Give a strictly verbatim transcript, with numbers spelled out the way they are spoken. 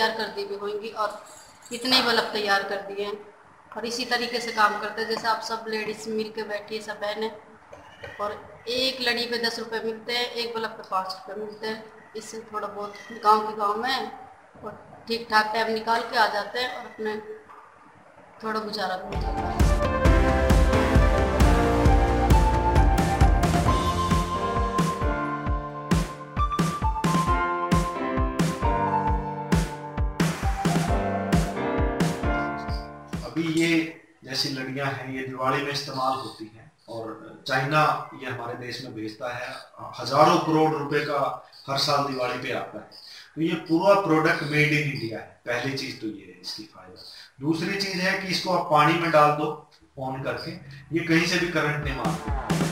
तैयार कर दी भी होंगी और इतने बल्ब तैयार कर दिए हैं। और इसी तरीके से काम करते हैं, जैसे आप सब लेडीज मिल के बैठी है, सब बहनें, और एक लड़ी पे दस रुपए मिलते हैं, एक बल्ब पे पाँच रुपए मिलते हैं। इससे थोड़ा बहुत गांव के गांव में और ठीक ठाक टाइम निकाल के आ जाते हैं और अपने थोड़ा गुजारा भी हो जाता है। अभी ये जैसी लड़ियां हैं ये दिवाली में इस्तेमाल होती हैं और चाइना ये हमारे देश में भेजता है, हजारों करोड़ रुपए का हर साल दिवाली पे आता है। तो ये पूरा प्रोडक्ट मेड इन इंडिया है। पहली चीज तो ये है इसकी फायदा। दूसरी चीज है कि इसको आप पानी में डाल दो ऑन करके, ये कहीं से भी करंट नहीं मारता।